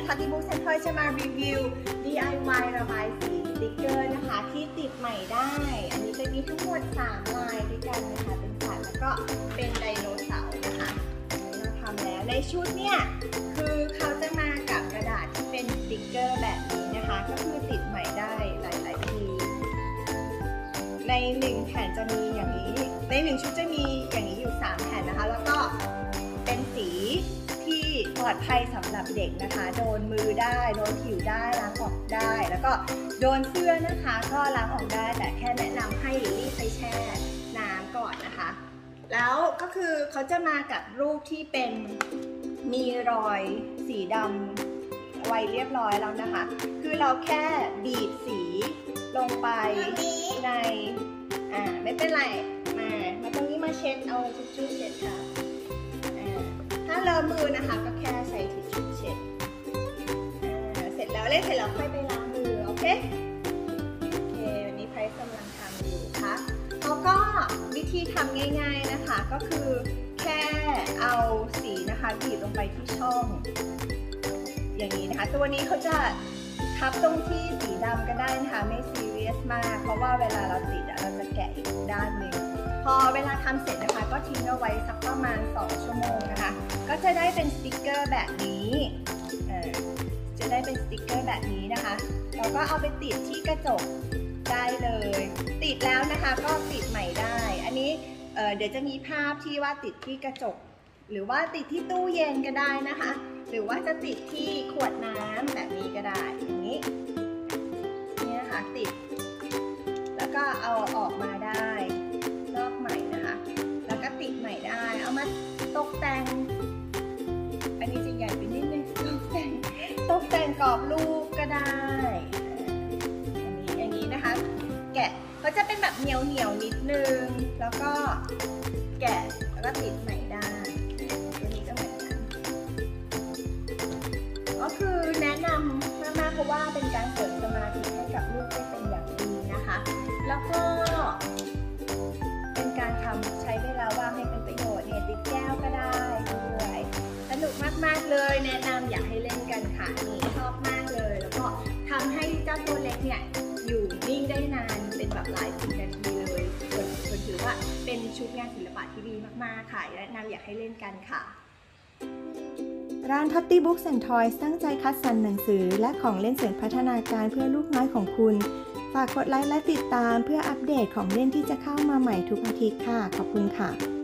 ทัตติบุ๊กเซ็นทรัลจะมารีวิว DIY ระบายสีสติกเกอร์นะคะที่ติดใหม่ได้อันนี้จะมีทั้งหมด3ลายด้วยกันนะคะเป็นสัตว์แล้วก็เป็นไดโนเสาร์นะคะเราทำแล้วในชุดเนี่ยคือเขาจะมากับกระดาษที่เป็นสติกเกอร์แบบนี้นะคะก็คือติดใหม่ได้หลายๆทีใน1แผ่นจะมีอย่างนี้ใน1ชุดจะมีอย่างนี้อยู่3แผ่นนะคะแล้วก็เป็นสีที่ปลอดภัยสำหรับเด็กนะคะโดนมือได้โดนผิวได้ล้างออกได้แล้วก็โดนเสื้อนะคะก็ล้างออกได้แต่แค่แนะนำให้รีบไปแช่น้ำก่อนนะคะแล้วก็คือเขาจะมากับรูปที่เป็นมีรอยสีดำไว้เรียบร้อยแล้วนะคะคือเราแค่บีบสีลงไปในไม่เป็นไรมาตรงนี้มาเช็ดเอาทิชชู่เช็ดค่ะถ้าเลอะมือนะคะก็แค่ใช้ทิชชู่เช็ดเสร็จแล้วเล่นเสร็จแล้วค่อยไปล้างมือโอเควันนี้ไพร์กำลังทำอยู่ค่ะแล้วก็วิธีทำง่ายๆนะคะก็คือแค่เอาสีนะคะบีบลงไปที่ช่องอย่างนี้นะคะตัวนี้เขาจะทับตรงที่สีดำก็ได้นะคะไม่ซีเรียสมากเพราะว่าเวลาเราติดเราจะแกะอีกด้านหนึ่งพอเวลาทำเสร็จนะคะก็ทิ้งเอาไว้สักประมาณ2 ชั่วโมงนะคะก็จะได้เป็นสติกเกอร์แบบนี้จะได้เป็นสติกเกอร์แบบนี้นะคะเราก็เอาไปติดที่กระจกได้เลยติดแล้วนะคะก็ติดใหม่ได้อันนี้เดี๋ยวจะมีภาพที่ว่าติดที่กระจกหรือว่าติดที่ตู้เย็นก็ได้นะคะหรือว่าจะติดที่ขวดน้ำแบบนี้ก็ได้อย่างนี้นี่นะคะติดแล้วก็เอาออกมาได้รอบใหม่นะคะแล้วก็ติดใหม่ได้เอามาตกแต่งอันนี้จะใหญ่ไปนิดนึงตกแต่งกรอบรูปก็ได้อย่างนี้นะคะแกะเขาจะเป็นแบบเหนียวนิดนึงแล้วก็แกะแล้วก็ติดใหม่ได้ตัวนี้ก็เหมือนกันก็คือแนะนำมากๆเพราะว่าเป็นการเสริมสมาธิให้กับลูกได้เป็นอย่างดีนะคะแล้วก็เป็นการทำใช้เวลาว่างให้เป็นประโยชน์เนี่ยติดแก้วก็ได้ด้วยสนุกมากๆเลยแนะนำอยากให้เล่นกันค่ะนี่ชอบมากเลยแล้วก็ทำให้เจ้าตัวเล็กเนี่ยอยู่นิ่งได้นานเป็นแบบหลาย10 นาทีเลยส่วนถือว่าเป็นชุดงานศิลปะที่ดีมากๆค่ะแนะนำอยากให้เล่นกันค่ะร้าน Totty Books and Toys ตั้งใจคัดสรรหนังสือและของเล่นเสริมพัฒนาการเพื่อลูกน้อยของคุณฝากกดไลค์และติดตามเพื่ออัปเดตของเล่นที่จะเข้ามาใหม่ทุกอาทิตย์ค่ะขอบคุณค่ะ